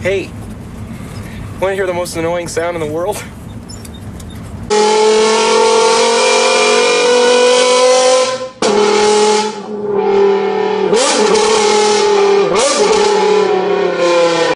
Hey, want to hear the most annoying sound in the world?